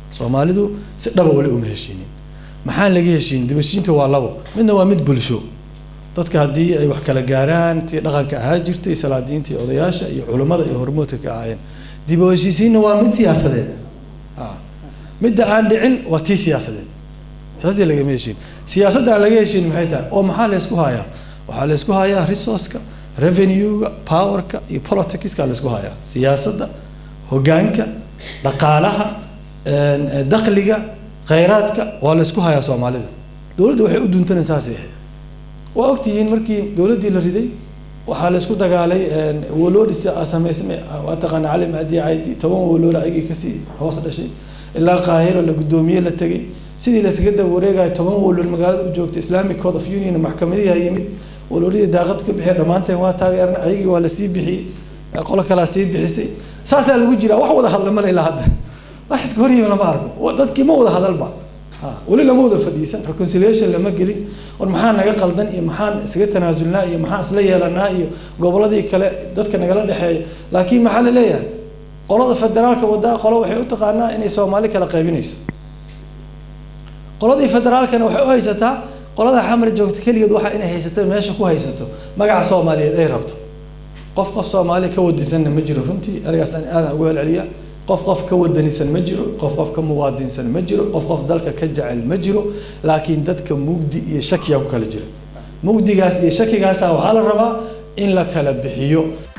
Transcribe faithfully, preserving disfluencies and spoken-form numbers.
Soomaalidu si dhab wali uma heshiinin maxaan laga heshiin dibashiinta waa labo midna waa mid bulsho dadka hadii ay wax kala gaaraan tii dhaqanka ahaa jirtay salaadiintii odayaasha iyo culimada iyo hormoodka ka ahaayeen dib u heshiisiinna waa mid siyaasadeed ah midda aan dhicin waa tii siyaasadeed saasdii laga heshiin siyaasadda laga heshiin maxay tahay oo maxaa la isku hayaa waxa la isku hayaa resource-ka revenue-ga power-ka iyo politics-ka la isku hayaa siyaasadda hoggaanka dhaqaalaha dakhliga khayraadka waa la isku hayaa Soomaalida dawladdu waxay u duntanaysaa saasay waa ogtihiin markii dawladdii la riday waxa la isku dagaalay waloodis sameysmay waa taqaan cali maadi aydi toban walood aygi kasi hoos dhashay ilaa qaahiro la gudoomiye la tagay sidii la isaga dab wareegay toban walood magaalada u joogtay Islamic Code of Union maxkamadihi ay yimid waloodii daaqad ka bixi dhamaanteen waa taageerna aygi waa la sii bixi qolo kala sii bixisay saasa lagu jira wax wada hadlama ilaa hadda wax iska horiyo lama arko dadkii ma wada hadalba ha wali lama wada fadhiisan reconciliation lama gelin war maxaa naga qaldan iyo maxaan isaga tanaasulnaa iyo maxaa isla yeelanaa iyo goboladii kale dadka nagala dhaxeey laakiin maxaa la leeyahay qolada federaalka wada qolo waxay u taqaanaa inay Soomaali kala qaybinayso qoladii federaalkana waxay u haysataa qolada xamar joogta kaligeed waxa inay haysato meesha ku haysato magaca Soomaaliyeed ay rabto qof qof Soomaali ka wadisan ma jiro runtii arigaas aan aad ugu celceliya qof qof ka wadanisan ma jiro qof qof ka muwaadinsan ma jiro qof qof dalka ka jacayl ma jiro laakiin dadka mugdi iyo shakiya ku kala jira mugdigaas iyo shakigaas waxa la rabaa in la kala bixiyo